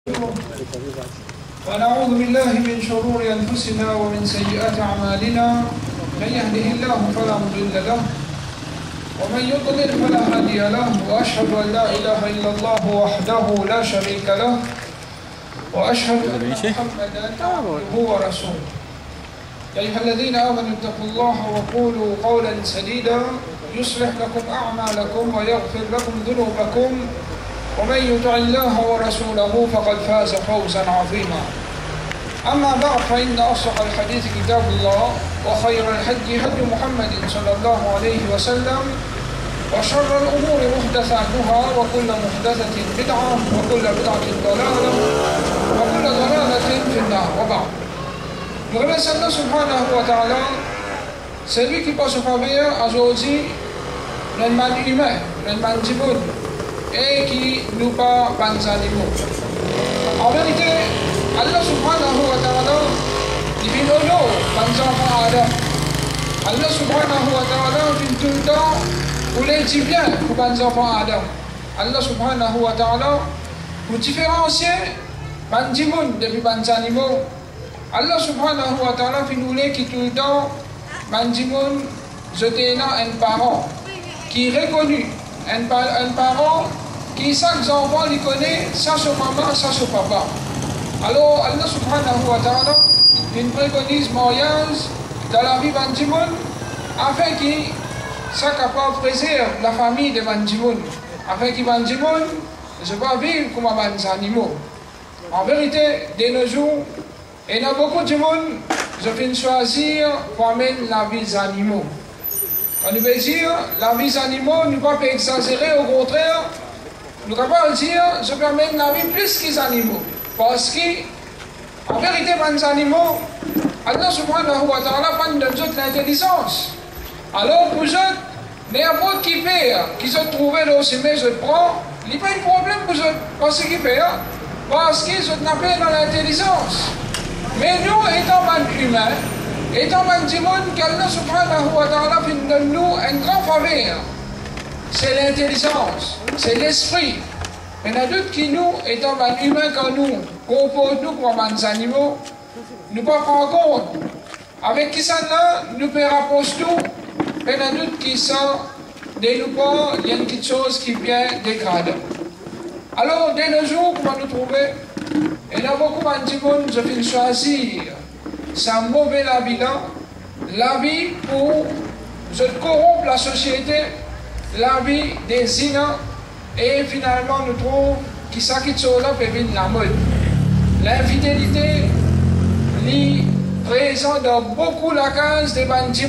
ونعوذ بالله من شرور أنفسنا ومن سيئات أعمالنا من يهده الله فلا مضل له ومن يضلل فلا هادي له وأشهد أن لا إله إلا الله وحده لا شريك له وأشهد أن محمدا عبده ورسوله يا أيها الذين آمنوا اتقوا الله وقولوا قولا سديدا يصلح لكم أعمالكم ويغفر لكم ذنوبكم ومن يطع الله ورسوله فقد فاز فوزا عظيما. أما بعد فإن أصدق الحديث كتاب الله وخير الهدي هدي محمد صلى الله عليه وسلم وشر الأمور محدثاتها وكل محدثة بدعة وكل بدعة ضلالة وكل ضلالة في النار. وبعد. Nous remercions Allah subhanahu wa ta'ala, c'est lui qui passe au faveur aujourd'hui le mal humain, le mal du monde, et qui nous pas les animaux. En vérité, Allah subhanahu wa ta'ala, il vient de nous, les enfants Adam. Allah subhanahu wa ta'ala vient tout le temps pour les dire bien pour les enfants Adam. Allah subhanahu wa ta'ala, pour différencier les monde depuis les animaux. Allah subhanahu wa ta'ala fait nous qui tout le temps, mandimoun, jeté un parent qui est reconnu, un parent qui chaque enfant lui connaît, ça son maman, ça son papa. Alors Allah subhanahu wa ta'ala il préconise mariage dans la vie mandimoun afin qu'il soit capable de préserver la famille de mandimoun, afin qu'il mandimoun ne pas vivre comme des animaux. En vérité, de nos jours, et il y a beaucoup de monde qui viennent choisir pour amener la vie des animaux. On veut dire, la vie des animaux, nous ne pouvons pas exagérer, au contraire, nous ne pouvons pas dire, je peux amener la vie plus que les animaux. Parce qu'en vérité, les animaux, Allah subhanahu wa ta'ala prend de nous l'intelligence. Alors pour eux, n'importe qui perd, qui se trouve dans ce mais je prends, il n'y a pas de problème pour eux, parce qu'ils perdent, parce qu'ils sont dans l'intelligence. Mais nous, étant humains, étant du monde qu'Allah subhanahu wa ta'ala fait de nous un grand faveur, c'est l'intelligence, c'est l'esprit. Mais il y a d'autres qui nous, étant humains comme nous, comportent-nous comme des animaux, nous ne pouvons pas prendre compte. Avec qui ça là, nous pouvons rapprocher tout, mais il y a d'autres qui sont, dès nous pas, il y a quelque chose qui vient dégrader. Alors, dès nos jours, comment nous trouver? Et il y a beaucoup de monde qui viennent choisir sans mauvais la vie pour corrompre la société, la vie des innocents, et finalement nous trouvons que ça qui est là peut venir la mode. L'infidélité est présente dans beaucoup la case des bandits.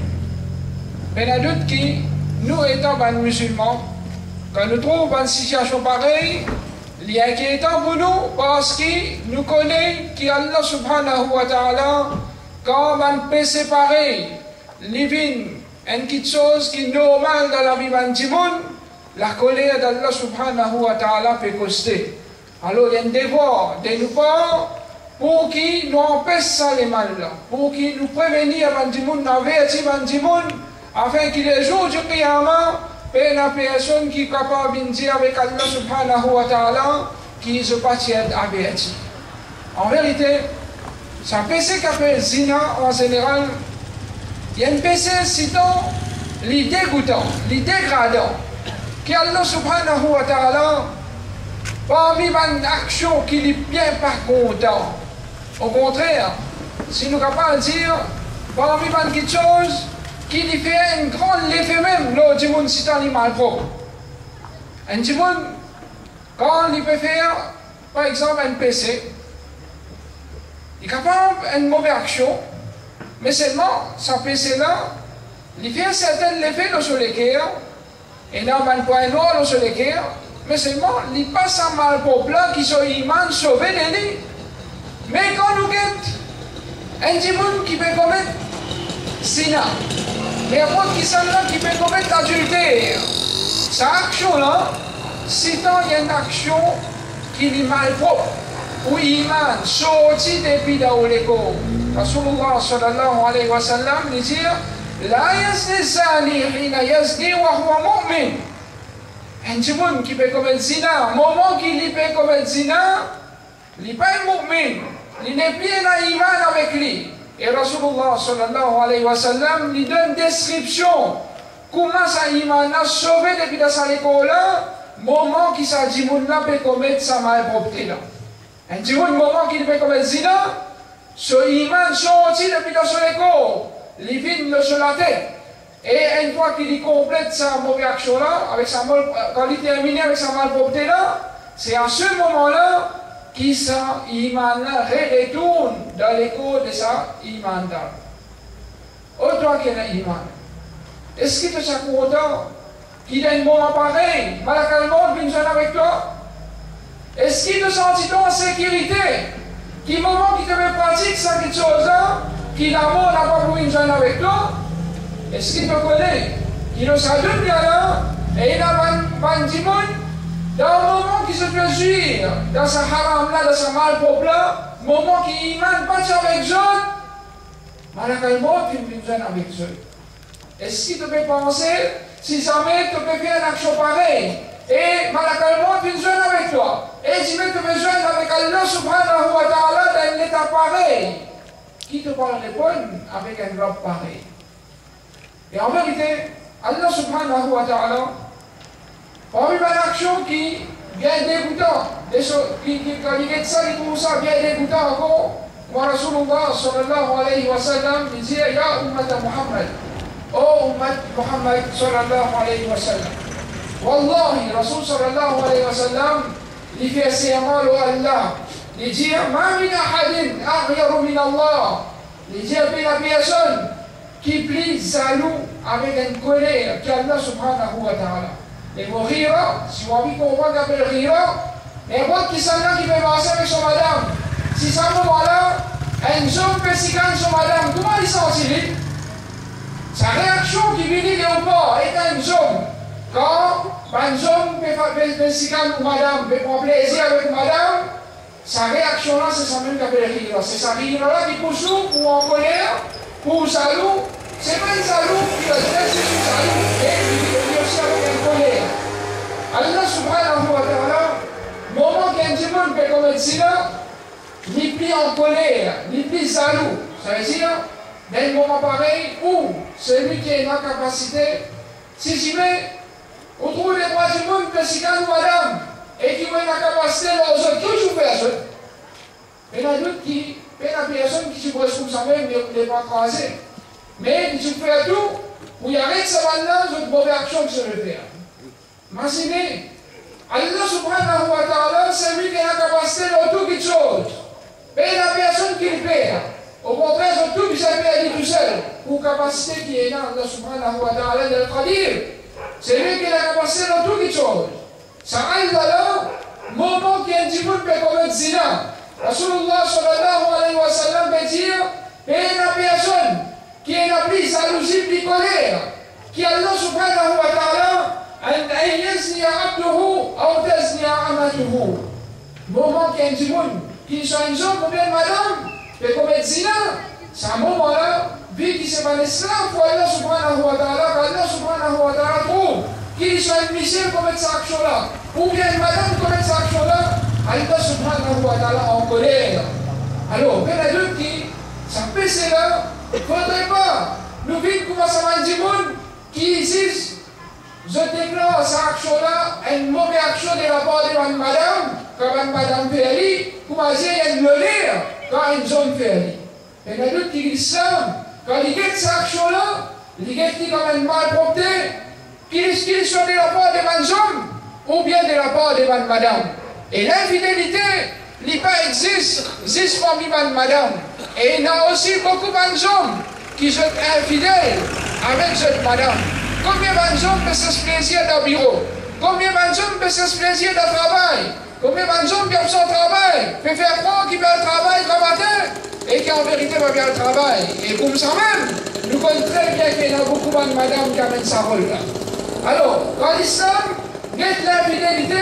Mais il y a d'autres qui, nous étant musulmans, quand nous trouvons une situation pareille, il y a inquiétant pour nous parce que nous connaissons qu'Allah subhanahu wa ta'ala, quand on peut séparer les vignes, une chose qui est normale dans la vie du monde, la colère d'Allah subhanahu wa ta'ala peut coster. Alors il y a un devoir de nous part pour qu'il nous empêche ça les mal, pour qu'il nous prévenir du monde, avertir du monde, afin qu'il les jours du qiyamah, et la personne qui est capable de dire avec Allah subhanahu wa ta'ala qui se passe averti. En vérité, c'est un péché qu'appelle zina en général. Il y a un péché citant les dégoûtants, les dégradants, qui Allah subhanahu wa ta'ala parmi une action qui est bien par content. Au contraire, si nous sommes capables de dire parmi quelque chose qui lui fait un grand effet même, le dimon c'est un animal propre. Un dimon, quand il peut faire, par exemple, un PC, il est capable d'une mauvaise action, mais seulement, ce PC-là, il fait un certain effet sur le cœur, et là, un point noir sur le cœur, mais seulement, il passe un mal propre là qui soit immense, sauvé de lui. Mais quand nous guettons, un dimon qui peut commettre zina, mais après qui sont là qui peut commettre l'adultère, cette action-là, si tant il y a une action qui est mal propre, ou iman, sorti depuis là où les corps. Rasulullah sallallahu alayhi wa sallam dit La yazni zani hina yazni wa huwa mu'min. Un monde qui peut commettre zina, moment qu'il peut commettre zina, il n'est pas un mu'min, il n'est plus un iman avec lui. Et Rasulullah sallallahu alayhi wa sallam lui donne une description comment ça iman a sauvé depuis dans sa école moment qui sa dimoun là peut commettre sa malpropreté là. Un dimoun moment qu'il peut commettre zina, ce iman sorti depuis dans son école, il vient sur la tête. Et une fois qu'il complète sa mauvaise action là, quand il termine avec sa malpropreté là, c'est à ce moment-là qu'il sa iman retourne dans l'écho de sa iman là. Autant qu'il a iman. Est-ce que tu es content qu'il a un moment pareil, malgré le monde vient avec toi? Est-ce qu'il te sent en sécurité? Qui moment qu'il te met pratique ça quelque chose là, qu'il a l'amour n'a pas voulu venir avec toi? Est-ce qu'il te connaît? Qu'il a sa dunya là, et il a 20 dimon, dans le moment qu'il se fait jouir, dans sa haram là, dans sa malpropre là, moment qu'il ne pas avec eux, malgré le monde il vient avec eux. Est-ce qu'il te fait penser, si jamais tu peux faire une action pareille, et malakalement tu viens avec toi, et si tu veux besoin avec Allah subhanahu wa ta'ala dans un état pareil, qui te parle de bonne avec un robe pareil? Et en vérité, Allah subhanahu wa ta'ala, parmi une action qui vient dégoûtant, qui est ça, qui trouve ça bien dégoûtant encore, moi Rasulullah sallallahu alayhi wa sallam, il dit, Ya ummata Muhammad, oh ummat Muhammad sallallahu alayhi wa sallam. Wallahi, Rasul sallallahu alayhi wa sallam, il fait serment à Allah. Il dit, Ma min ahadin aghyaru min Allah. Il dit, la personne qui plie jaloux avec une colère qu'Allah subhanahu wa ta'ala. Et vous rira, si vous avez compris qu'on appelle rira, et votre qui s'en a qui fait passer avec son madame. Si ça me voilà, un homme peut s'y gagner son madame, comment il sent-il? Sa réaction qui vient ou pas est un homme. Quand un homme peut s'y gagner ou madame, peut prendre plaisir avec madame, sa réaction là, c'est ça même qu'appelle rire. C'est sa rire là qui pousse ou en colère, ou jaloux. C'est pas une jaloux qui va dire c'est une jaloux. Et il est aussi avec une colère. Allah subhanahu wa ta'ala, moment qu'un démon peut commettre cela, ni plus en colère, ni plus jaloux. Ça veut dire, dans un moment pareil où celui qui est dans la capacité, si j'y mets, on trouve les droits du monde que si quand madame, et qui met la capacité aux autres, toujours personne. Mais il y a d'autres qui, il y a personne qui se pose comme ça même, mais pas crasé. Mais il se fait tout, pour y arrêter ça maintenant, c'est une mauvaise action que je veux faire. Imaginez, Allah subhanahu wa ta'ala, c'est lui qui a la capacité de tout quelque chose. Mais il y a personne qui le perd. Au contraire, c'est tout qui s'est perdu tout seul. Pour capacité qui est là, Allah subhanahu wa ta'ala, de le traduire. C'est lui qui a la capacité de tout quelque chose. Ça Allah là, moment qui est un petit peu peut commettre zina. Rasulullah sallallahu alayhi wa sallam peut dire, il y a personne qui est la plus jalousie, plus colère, qui Allah subhanahu wa ta'ala, أن يزني عبده أو تزني أمته. Moment qu'il y a un petit monde qui soit un homme ou bien une madame, peut commettre zina, c'est un moment là, vu qu'il s'est pas l'esclave pour Allah subhanahu wa ta'ala, qu'Allah subhanahu wa ta'ala trouve qu'il soit un monsieur commettre cette action là, ou bien une madame commettre cette action là, Allah subhanahu wa ta'ala en colère. Alors, il y en a deux qui, ça peut c'est là, il ne faudrait pas nous vivre comme ça va un petit monde qui disent, je déclare cette action-là une mauvaise action de la part de madame, quand madame fait aller, pour essayer de le lire quand une zone fait aller. Il y en a d'autres qui disent ça, quand ils guettent cette action-là, ils guettent comme une malpropreté, qu'ils soient de la part de madame ou bien de la part de madame. Et l'infidélité, il pas existe parmi madame. Et il y a aussi beaucoup d'hommes qui sont infidèles avec cette madame. Combien d'hommes peuvent se plaisir dans le bureau? Combien d'hommes peuvent se plaisir dans le travail? Combien d'hommes qui ont son travail peuvent faire croire qu'ils veulent le travail le matin et qui en vérité va bien le travail? Et comme ça même, nous connaissons très bien qu'il y a beaucoup de madame qui amènent sa rôle là. Alors, quand l'islam guette l'infidélité,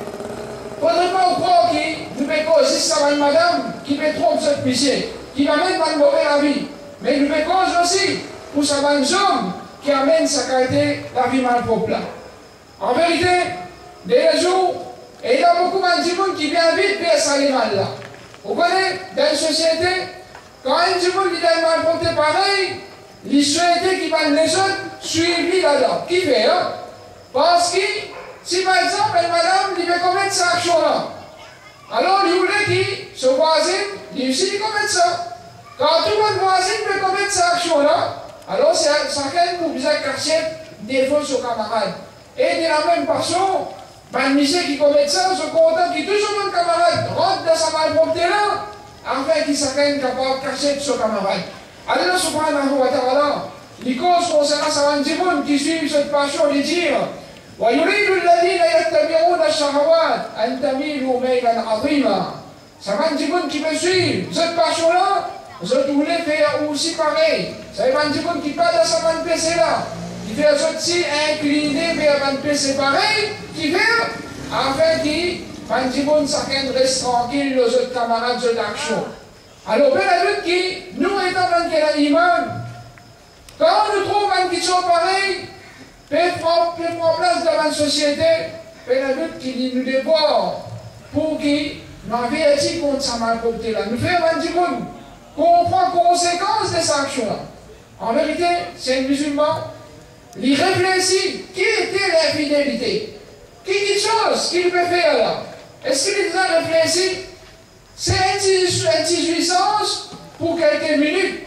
il ne faudrait pas croire qu'il nous fait causer ça une madame qui fait tromper ce péché, qui va même dans mauvais la vie. Mais il nous fait cause aussi pour ça un homme qui amène sa qualité la vie malpropre là. En vérité, des jours, et il y a beaucoup de gens qui viennent vite vers ça les mal là. Vous connaissez, dans une société, quand un petit monde qui a mal porté pareil, il souhaitait qu'il va les autres suivre là-dedans. Qui fait, hein? Parce que, si par exemple, une madame, il veut commettre cette action-là, alors il voulait que ce voisin, lui aussi, il commette ça. Quand tout le voisin peut commettre cette action-là, alors c'est chacun pour bien cacher défaut sur camarade. Et de la même façon, le monsieur qui commet ça, je suis content qu'il toujours mon camarade rentre dans sa malpropreté-là, afin qu'il soit capable de cacher son camarade. Allah subhanahu wa ta'ala, les causes concernant sa monde qui suivent cette passion de dire وَيُرِيدُ الَّذِينَ يَتَّبِعُونَ الشَّهَوَاتِ أَن تَمِيلُوا مَيْلًا عَظِيمًا. Ça va monde qui veut suivre cette passion-là, je voulais faire aussi pareil. Ça va monde qui parle dans sa main PC là. Qui fait aussi incliner vers un PC pareil, qui fait afin qu'il Bandimoun chacun reste tranquille, les autres camarades de l'action. Alors, ben la lutte qui, nous étant dans quel iman, quand on nous trouve un qui sont pareils, peut prendre place dans la société, ben la lutte qui nous dévore pour qui nous avertit contre sa malpropreté là. Nous faisons Bandimoun qu'on prend conséquence de ces actions-là. En vérité, c'est un musulman. Il réfléchit qui était l'infidélité. Quelle chose qu'il peut faire là? Est-ce qu'il a réfléchi? C'est une jouissance pour quelques minutes.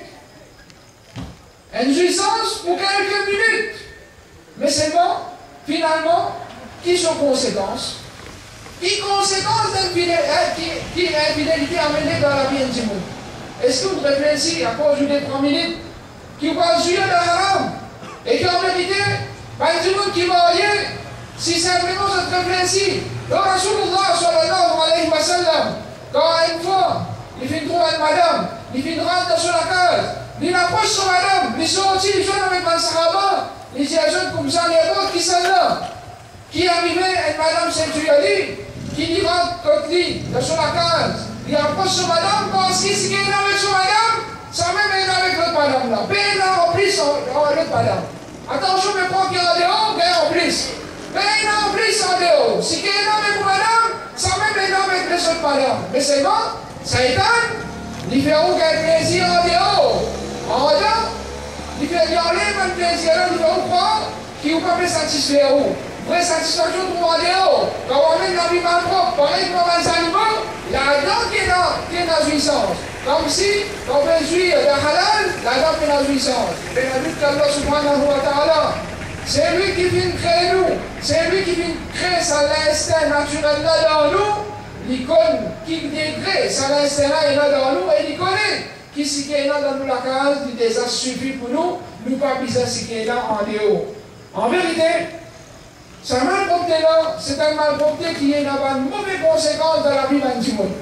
Une jouissance pour quelques minutes. Mais c'est bon, finalement, qui sont conséquences? Qui conséquences d'infidélité amenée dans la vie du monde? Est-ce que vous réfléchissez à cause des 3 minutes qui va jouir de haram? Et qu'en vérité, il y a du monde qui va aller, si simplement je réfléchis, le Rasulullah sallallahu alayhi wa sallam, quand une fois, il fait trouver une madame, il fait rentrer sur la case, il approche sur madame, il sortit, il joue avec un sahaba, il dit à jeune comme ça, les autres qui sont là, qui arrivait, une madame sexuelle, qui dit rentre contre lui, sur la case, il approche sur madame, parce qu'il s'est là avec sur madame, ça même est avec l'autre madame là, mais là en plus, l'autre madame. Attention, mais prends qu'il y a en dehors, qu'il y a en plus. Mais il y a en plus en dehors. Si il y a avec madame, ça même est là avec les autres madame. Mais c'est bon, ça étonne. Il fait aucun plaisir en dehors. En dedans, il fait garder même plaisir là, il fait où prendre, qui vous pas satisfaire où. Vraie satisfaction pour en dehors. Quand on met la vie mal propre, pareil comme les animaux, là-dedans qui est dans la jouissance. Comme si on veut jouir de halal, là-dedans qui est la jouissance. Mais la lutte d'Allah subhanahu wa ta'ala, c'est lui qui vient créer nous, c'est lui qui vient créer ça l'instinct naturel là dans nous, l'icône qui décrée ça l'instinct là est là dans nous et il connaît qui s'y est là dans nous la case, il déjà suffit pour nous, nous pas besoin de s'y est là en dehors. En vérité, ce malpropreté là, c'est un malpropreté qui est d'avoir une mauvaise conséquence dans la vie d'un petit monde.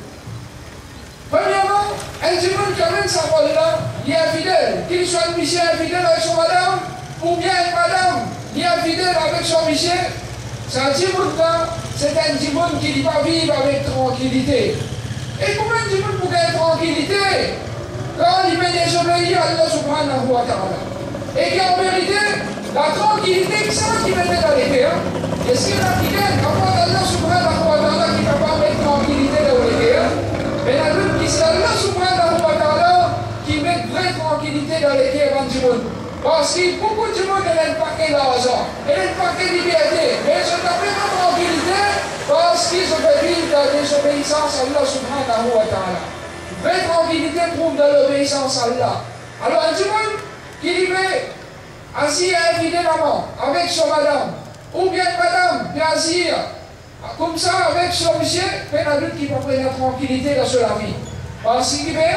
Premièrement, un petit monde qui amène sa parole là, il est infidèle, qu'il soit un monsieur infidèle avec son madame, ou bien une madame qui est infidèle avec son monsieur, c'est un petit monde là, c'est un petit monde qui ne va pas vivre avec tranquillité. Et comment un petit monde pour gagner tranquillité quand il veut désobéir à Allah subhanahu wa ta'ala? Et qu'en vérité, la tranquillité, c'est ça qui mettait dans les guerres. Et ce qui est africain, quand Allah subhanahu wa ta'ala qui ne va pas mettre tranquillité dans les guerres, mais la lutte qui c'est Allah subhanahu wa ta'ala qui met vraie tranquillité dans les guerres du monde. Parce que beaucoup de monde a un paquet d'argent, il a un paquet de liberté, mais je n'ai pas tranquillité parce qu'ils ont vivre dans la désobéissance à Allah subhanahu wa ta'ala. Vraie tranquillité prouve de l'obéissance à Allah. Alors un monde qui vivait assis infidèlement avec son madame, ou bien madame qui assis comme ça avec son monsieur, fait la lutte qui peut prendre la tranquillité dans sa vie. Parce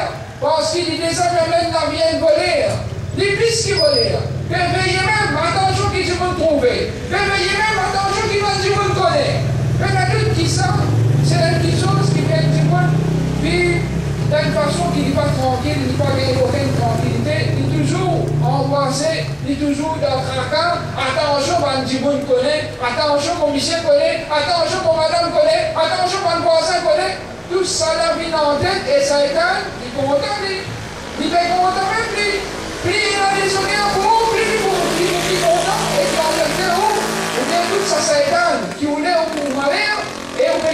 qu'il dit des hommes même la viennent voler, les fils qui volent. Veillez même, attention qui se vont trouver. Veillez même, attention qui vont se vont connaître. Mais la lutte qui sent, c'est la petite chose qui vient du monde vivre d'une façon qui n'est pas tranquille, qui n'est pas avec aucune tranquillité, qui est toujours angoissé, qui est toujours dans le tracas. Attention, mon petit monde connaît, attention, mon monsieur connaît, attention, mon madame connaît, attention, mon voisin connaît. Tout ça là vient en tête et ça éteint, il est content, il est content même lui. Plus il a des souvenirs pour plus il est content et puis en vérité où, ou bien tout ça s'éteint, qui voulait au malheur, et on est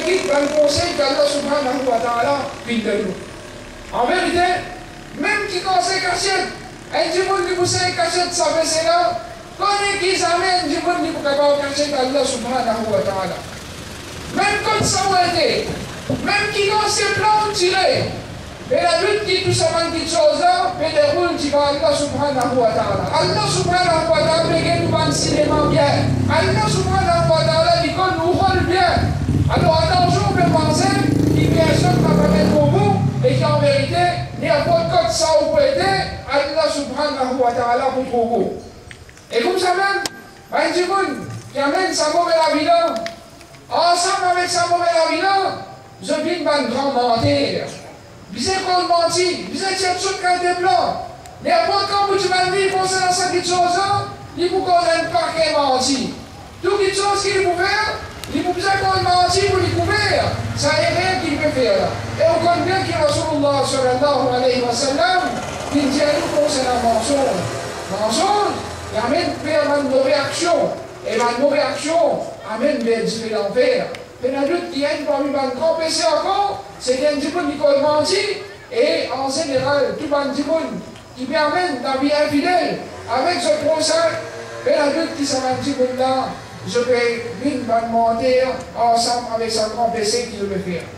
guide dans le conseil qu'Allah subhanahu wa ta'ala vit de nous. En vérité, même qui conseille cachette, un djimoun qui conseille cachette, ça fait cela, connaît qui s'amène, un djimoun qui peut pas cachette Allah subhanahu wa ta'ala. Même quand ça a été, même qui conseille plan tiré, mais la lutte qui tout ça manque de choses là, mais les rôles qui va Allah subhanahu wa ta'ala. Allah subhanahu wa ta'ala fait nous un cinéma bien. Allah subhanahu wa ta'ala dit qu'on nous rôle bien. Alors attention, on peut penser qu'il y a personne qui va mettre pour vous et qu'en vérité, n'importe quoi ça ou peut aider, Allah subhanahu wa ta'ala pour vous. Et comme ça même, un djimoun qui amène sa mauvaise la vie là, ensemble avec sa mauvaise la vie là, je viens d'un grand mentir. Vous êtes qu'on mentit, vous êtes sur le des blancs. N'importe quand vous m'avez dit, vous pensez à ça quelque chose, il vous connaît pas qu'il menti. Tout quelque chose qu'il peut faire, il vous besoin qu'on mentit pour découvrir. Ça n'est rien qu'il peut faire. Et on connaît bien qu'il y a Rasulullah sallallahu alayhi wa sallam, qui dit à nous concernant le mensonge. Mensonge, il amène une mauvaise réaction. Et une mauvaise réaction amène des différents l'enfer. Mais la lutte qui est parmi les grands péchés encore, c'est qu'il y a un djimoun qui peut mentir, et en général, tout le djimoun qui permet la vie infidèle avec ce procès, mais la lutte qui s'en va un djimoun là, je vais venir mentir ensemble avec ce grand péché qu'il veut faire.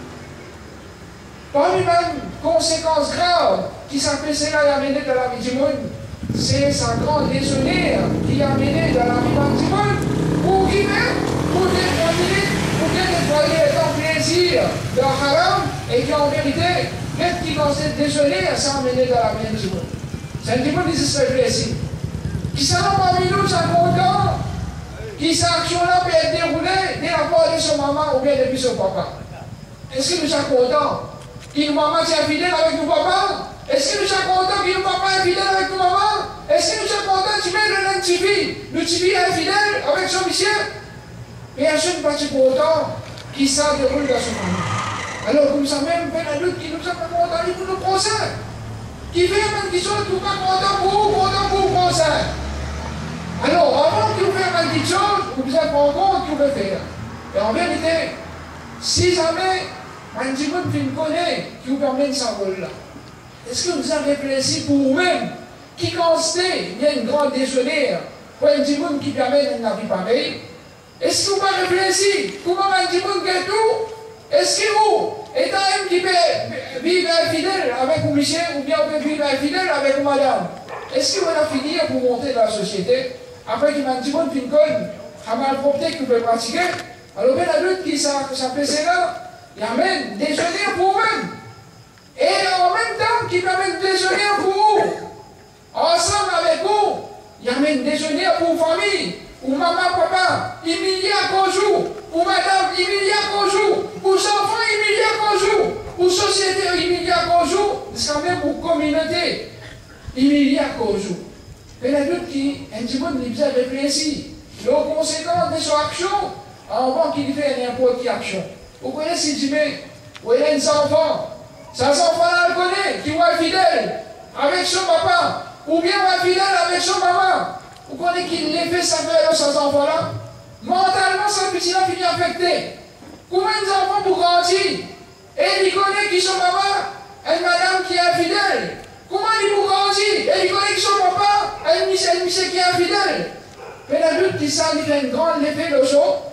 Parmi les conséquences graves qui s'en péché là a amené dans la vie djimoun, c'est sa grande déshonneur qui a amené dans la vie du djimoun, pour qui même, pour déterminer, pour bien nettoyer ton plaisir de haram et qui en vérité, même qui dans cette déjeuner, ça amené dans la vie du monde. C'est un petit peu qui se fait plaisir. Qui s'en parmi nous, ça content, qui cette action-là peut être déroulée dès la part de son maman ou bien depuis son papa. Est-ce que nous sommes contents que maman est fidèle avec nos papas? Est-ce que nous sommes contents que papa est fidèle avec nos mamans? Est-ce que nous sommes contents que tu mets le TV? Le TV est fidèle avec son monsieur? Et un jeune parti content qui ça déroule dans son maman. Alors, comme ça même, fait la lutte qui nous a pas content pour le procès. Qui fait même qui sont tout pas content pour le procès. Alors, avant qu'il vous fasse quelque chose, vous êtes pas compte qu'il veut faire. Et en vérité, si jamais un petit monde qui me connaît, qui vous permet de s'envoler là, est-ce que vous avez réfléchi pour vous-même qui constate, il y a une grande déjeuner pour un petit monde qui permet d'une vie pareille? Est-ce que vous avez réfléchi pour un petit monde qui est tout? Est-ce que vous, étant un qui peut vivre infidèle avec vous, monsieur, ou bien vous pouvez vivre infidèle avec vous, madame? Est-ce que vous allez finir pour monter dans la société? Après qu'il y a un petit monde qui conne, à malpropreté que vous pouvez pratiquer, alors bien la lutte qui s'appelle là, il amène déjeuner pour vous-même. Et en même temps, qui permet de déjeuner pour vous. Ensemble avec vous, il amène déjeuner pour vos familles, ou maman, papa, il milliard qu'on joue, ou madame, il milliard qu'on joue, ou enfants, il milliard qu'on joue, ou société, il milliard qu'on joue, c'est quand même pour communauté, il milliard qu'on joue. Mais la lutte qui, un petit peu, il a réfléchi. Les conséquences de son action, avant qu'il fait n'importe quelle action. Vous connaissez, si tu mets, vous avez un enfant, cet enfant-là le connaît, qui va être fidèle avec son papa, ou bien va être fidèle avec son maman. Vous connaissez qu'il les fait s'affaire de ces enfants-là? Mentalement, ce petit-là finit affecté. Combien d'enfants pour grandir? Et il connaît qui sont maman, une madame qui est fidèle. Comment il pour grandir? Et il connaît qui sont papa, une monsieur qui est fidèle. Mais la lutte qui ça, il fait une grande effet de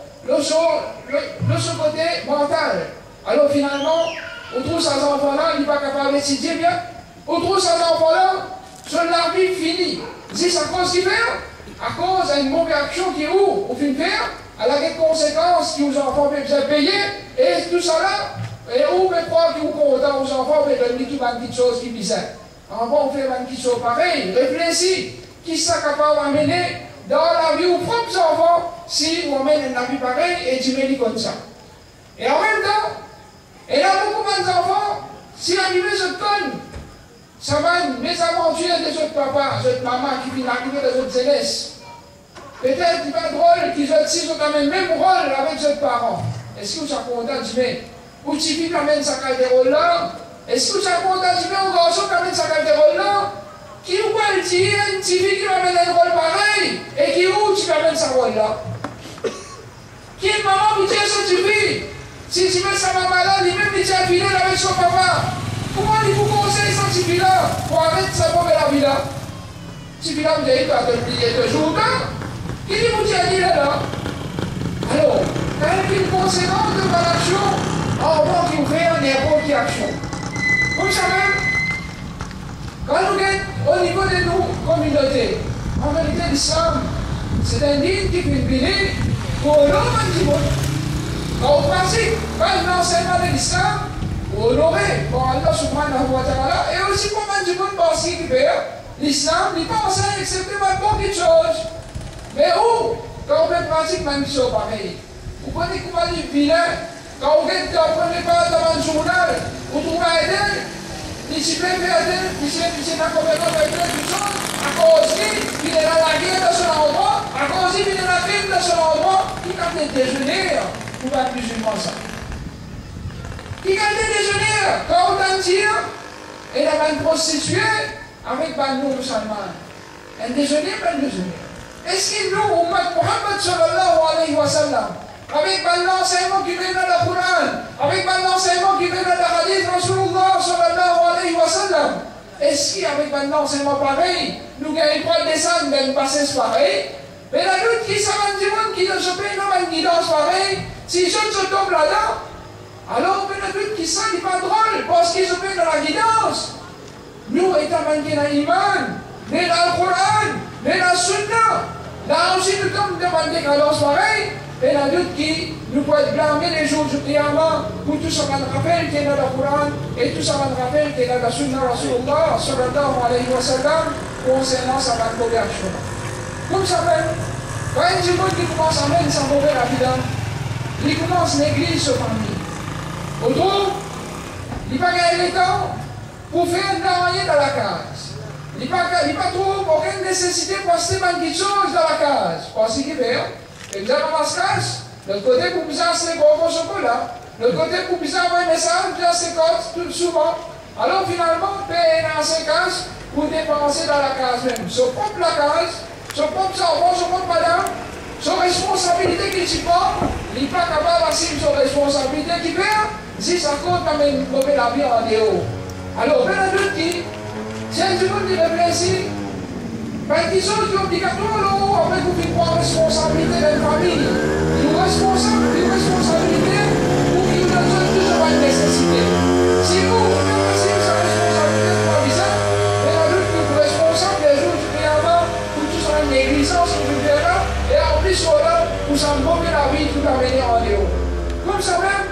son côté mental. Alors finalement, on trouve ces enfants-là, il n'est pas capable d'étudier bien. On trouve ces enfants-là, sur la vie finie. C'est à cause qu'il fait, à cause d'une mauvaise action qui est où, au fin de faire, elle a des conséquences qui aux enfants peuvent payer, et tout ça là, et où peut croire qu'ils vous content aux enfants, mais donner tout une petite chose qui bizarre. Avant, on fait une petite chose pareille, réfléchis, qui ça capable d'amener dans la vie aux propres enfants, si on amène une vie pareille et tu mets comme ça. Et en même temps, et là, beaucoup d'enfants, si l'arrivée se conne, ça va mes aventures des autres papas, des autres mamans qui viennent arriver des autres jeunesse. Peut-être qu'il va être drôle qu'ils ont quand même le même rôle avec leurs parents. Est-ce que vous êtes content de dire, ou tu vis quand même ça de rôle là? Est-ce que vous êtes content de dire, au garçon quand même ça de rôle là? Qui ou pas le dire, une petite fille qui amène un rôle pareil, et qui ou tu amènes ce rôle là? Qui est maman vous dit, ça tu vis? Si tu mets sa maman là, lui-même, il est fidèle avec son papa. Comment il vous conseille ça, si là pour arrêter sa mauvaise la vie là? Si là, vous avez pas de plier de jour, qui vous dit là? Alors, quand une conséquence de l'action, en moins qu'il fait un héros qui action. Comme ça même, quand nous sommes au niveau de nos communautés, en vérité, l'islam, c'est un livre qui fait briller pour l'homme du monde. Quand on pratique l'enseignement de l'islam, pour honorer pour Allah subhanahu wa ta'ala, et aussi pour le monde penser qu'il fait, l'islam n'est pas enseigne excepté par beaucoup de choses. Mais où, quand on fait pratique, même chose pareil. Vous prenez comment dire vilain, quand vous prenez pas dans un journal, vous trouvez aider, ici peut aider, ici n'a pas besoin de faire quelque chose, à cause qu'il est dans la guerre dans son endroit, à cause qu'il est dans la crime dans son endroit, qui quand il déjeuner, vous va plus souvent ça. Qui quand il déjeuner, quand on t'en tire, et la une prostituée avec nous musulmans. Un déjeuner, pas un déjeuner. Est-ce qu'il nous, Muhammad sallallahu alayhi wa sallam, avec l'enseignement qui vient dans le Coran, avec l'enseignement qui vient dans le hadith Rasulullah sallallahu alayhi wa sallam, est-ce qu'avec l'enseignement pareil, nous gagnons pas descendre dans une passage pareille? Mais la lutte qui s'avance du monde qui ne se paye dans une guidance pareille, si je se tombe là-dedans, alors la lutte qui s'en n'est pas drôle parce qu'ils se paye dans la guidance. Nous étant manqués dans l'iman, mais dans le Coran, mais dans le Sunna, là aussi nous sommes demandés guidance pareille. Et la lutte qui nous peut blâmer les jours du Qiyamah pour tout ça qu'on rappelle qui est dans le Coran et tout ça qu'on rappelle qui est dans la Sunna Rasulullah sallallahu alayhi wa sallam concernant sa mauvais action. Comme ça même, quand il y a des gens qui commencent à mettre sa mauvaise vie, ils commencent l'église sur famille. Autour, il n'y a pas gagné le temps pour faire rien dans la case. Il n'y a pas trop aucune nécessité pour passer quelque chose dans la case. Parce qu'il y a et vous avez ma casse, le côté pour vous c'est gros chocolat, le côté pour vous envoyer un message, vous c'est tout souvent. Alors finalement, payer dans ces cases pour dépenser dans la case même. Son propre la case, son propre enfant, son propre madame, son responsabilité qu'il s'y porte, il n'est pas capable d'assumer son responsabilité qu'il perd, si ça compte dans une mauvaise la vie en dehors. Alors, ben la lutte qui, si un petit peu de réfléchir, ben, qui sont obligatoires, après vous faites prendre responsabilité de la famille. Une responsabilité pour qu'il vous donne toujours une nécessité. Si vous assumez sa responsabilité de provisoire, mais la lutte que vous êtes responsable des jours du Qiyamah, pour tout ça une négligence que vous faites là, et en plus voilà, vous s'envoyez la vie tout à venir en dehors. Comme ça même,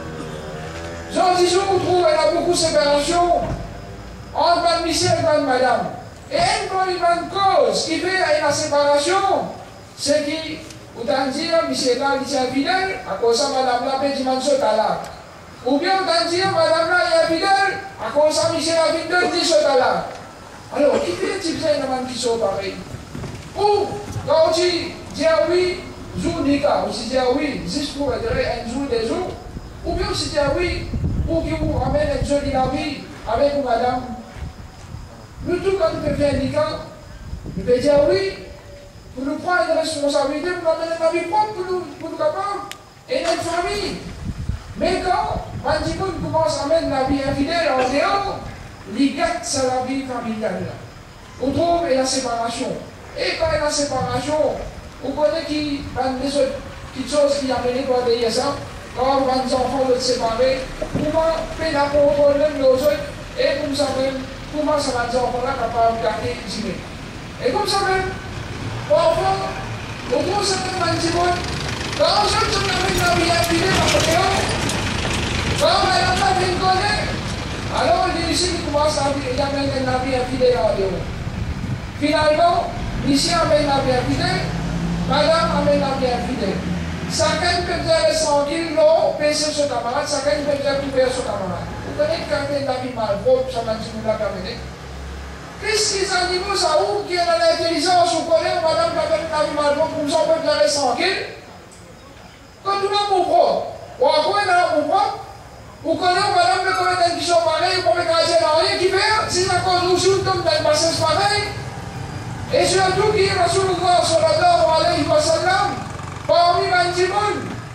Jean Zizou vous trouve, elle a beaucoup de séparation entre Mme Michel et Mme Madame. Et une cause qui fait la séparation, c'est qui, autant dire, Michel là, il est infidèle, à cause de Madame là, il est là. Ou bien autant dire, Madame là, il est infidèle, à cause de Michel là, il est là. Alors, qui fait type ça, une qui sont pareils? Ou, quand tu dis oui, jour nika, ou si tu dis oui, juste pour dire un jour des jours, ou bien si tu dis oui, pour qu'il vous ramène une jolie la vie avec vous, Madame. Nous, tout quand nous faisons un nika, nous pouvons dire oui, pour nous prendre une responsabilité, pour nous amener la vie propre, pour nous capables, et notre famille. Mais quand Mandimoun commence à mettre la vie infidèle en dehors, il gâte la vie familiale. On trouve la séparation. Et quand il y a la séparation, vous connaissez qui des autres petites choses qui amènent pour des ça, quand les enfants veulent se séparer, comment faire la problème aux autres, et comme ça même, comment ça va les enfants-là capables de garder les. Et comme ça même, parfois, au gros certain Mandimoun, quand on se met la vie infidèle en dehors, quand on a la vie connaît, alors ici il commence à amener la vie infidèle en dehors. Finalement, ici amène la vie infidèle, madame amène la vie infidèle. Chacun peut dire les 100 000 non, baisser son camarade, chacun peut dire tout faire son camarade. Vous connaissez quand même la vie mal propre, ça m'a dit nous l'a permis. Qu'est-ce qu'ils ont dit, ça où qui est dans l'intelligence, vous connaissez, madame qui amène la vie mal propre, vous en peut dire les 100 000. Quand tout le monde propre, ou à quoi il y a un propre, vous connaissez, madame, le commettre qui sont pareils, vous pouvez garder rien qui fait, si la cause nous joue comme dans le passage pareil. Et surtout qui est Rasulullah sallallahu alayhi wa sallam, parmi Mandimoun,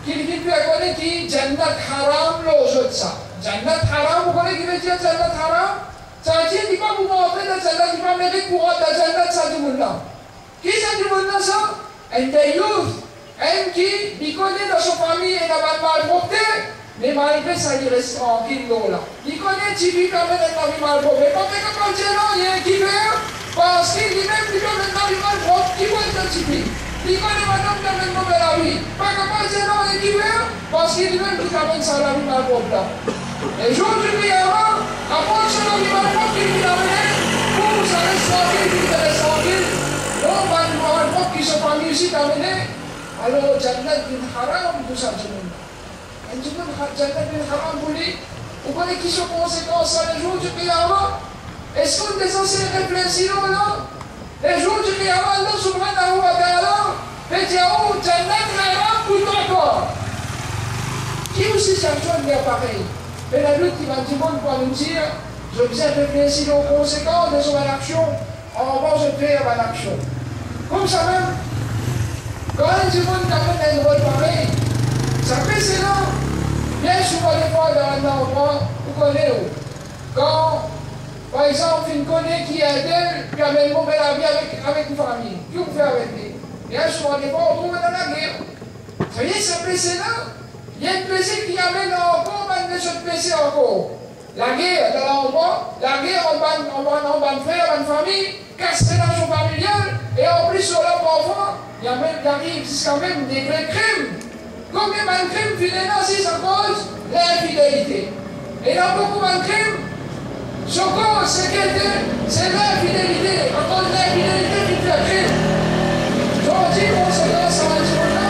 qui vient à connaître qui Jannat Haram l'autre ça. Jannat Haram, vous connaissez qui veut dire Jannat Haram? Ça veut dire qu'il ne va pas vous montrer dans Jannat, il va mériter pour rentrer dans Jannat ça du monde là. Qui ça du monde là ça? Un des youth, un qui connaît dans sa famille et dans la malpropreté, mais malgré ça il reste tranquille là. Il connaît qui vit quand même dans la vie malpropre. Pas que quand il y a un qui veut, parce qu'il dit même qu'il veut dans la vie malpropre, qui veut être typique. Il connaît madame dans le monde de la vie. Pas que quand il y a un qui veut, parce qu'il dit même qu'il amène ça dans la vie malpropre là. Et jour du Qiyamah, après ça la vie malpropre qu'il vient amener, pour ça reste tranquille, il reste tranquille. Donc, malpropre qui sont parmi ici d'amener, alors Jannat bin Haram, tout ça, tout le monde. Et tout le monde, Jannat bin Haram, vous connaissez qui sont conséquences à les jours du Qiyamah? Est-ce qu'on est censé réfléchir là? Les jours du Qiyamah, Allah subhanahu wa ta'ala, fait dire, oh, Jannat bin Haram, tout encore. Qui aussi s'action de pareil? Mais la lutte qui va du monde pour nous dire, je viens réfléchir aux conséquences de son action, en va se faire une action. Comme ça même, quand un du monde amène un rôle pareil, ça fait c'est là. Bien souvent, des fois, dans un endroit, vous connaissez où? Quand, par exemple, une connaît qui est d'elle, puis amène une mauvaise vie avec une famille. Qui vous fait avec lui? Bien souvent, des fois, on trouve dans la guerre. Ça y est, ça fait c'est là. Il y a une PC qui amène encore, maintenant, cette PC encore. La guerre dans l'endroit, la guerre en bonne frère, en bonne famille, cassée dans son familial, et en plus sur leur enfant, il y a même, arrive jusqu'à même des vrais crimes. Combien de crimes finalement si ça cause l'infidélité? Et dans beaucoup de crimes, ce cause, c'est l'infidélité. À cause de l'infidélité qui fait crime. J'en dis conséquence à un jour là,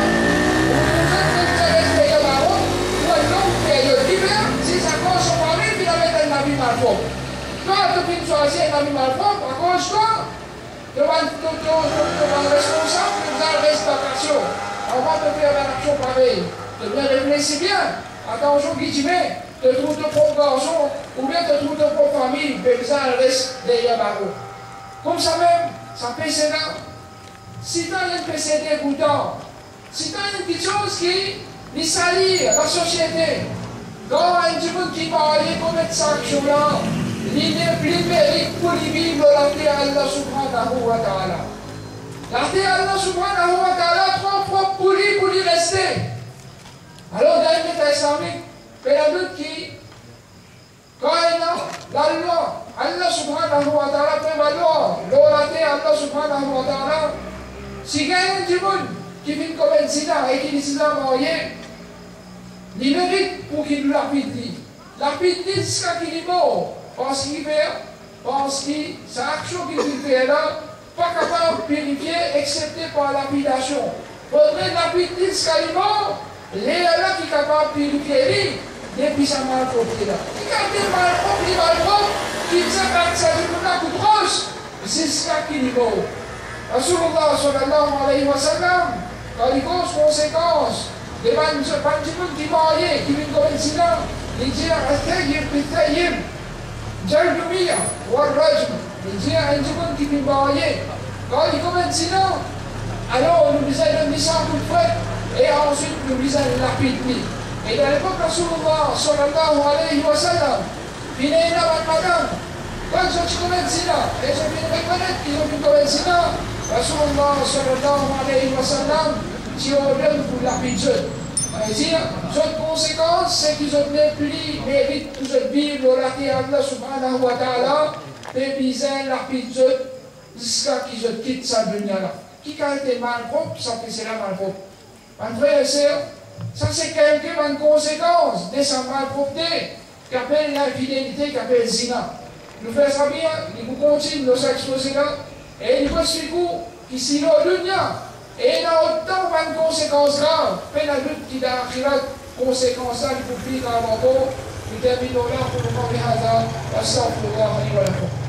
si ça cause son mari, puis il va mettre un habit malpropre. Quand tu finis choisir un habit malpropre, à cause de toi, tu vas être responsable de la restauration. On va te faire une action pareille. Tu bien réfléchir bien. Attention qui tu mets, tu trouves ton propre garçon, ou bien tu trouves ton propre famille, mais ça reste derrière barreau. Comme ça même, ça peut là. Si tu as un PC dégoûtant, si tu as une petite chose qui salit la société, quand un petit monde qui parle comme cette action-là, il mérite pour lui vivre la terre Allah subhanahu wa ta'ala. La terre Allah subhanahu wa ta'ala trop propre pour lui rester. Alors dans l'État islamique, il y a d'autres qui, quand il y a la loi, Allah subhanahu wa ta'ala fait valoir, la terre Allah subhanahu wa ta'ala, si il y a un petit monde qui vient comme un sida et qui dit marié, il mérite pour qu'il nous lapide. Lapide, c'est ce qu'il est mort. Parce qu'il fait, parce que sa action qu'il fait là, pas capable de purifier, excepté par lapidation. Faudrait lapider ce qu'il est mort, les là qui est capable de purifier, depuis sa malpropreté là. Il a des malpropres, qui ça du coup grosse, c'est ce qu'il est mort. Rasulullah sallallahu alayhi wa sallam, quand il cause conséquences, les gens qui mariés, qui viennent comme un sinon, ils disent Al-Tayyib, Al-Tayyib, Jaldoumia, Wal-Rajm, ils disent un gens qui viennent mariés. Quand ils comme un sinon, alors nous disons le mission un coup de fouet, et ensuite nous disons la lapide. Et dans l'époque, Rasulullah sallallahu alayhi wa sallam, il est là, madame, quand ils sont comme un sinon, et ils viennent reconnaître qu'ils ont vu comme un sinon, Rasulullah sallallahu alayhi wa sallam, si on revient pour la pizza, c'est-à-dire, cette conséquence, c'est qu'ils ont plus mérite tout ce vivre la terre Allah subhanahu wa ta'ala, et bisaient la pizza jusqu'à qu'ils quittent sa dunya là. Qui a été malpropre, ça fait c'est la malpropre. Mes frères et sœurs, ça c'est quelque chose de conséquence de sa malpropreté, qui appelle l'infidélité, qui appelle zina. Nous faisons ça bien, il vous continue de s'exposer là, et il vous explique qui s'y va au dunya. Et il a autant de conséquences graves. Mais la lutte qui a conséquences là, il faut vivre avant tout. Nous terminons là pour le moment.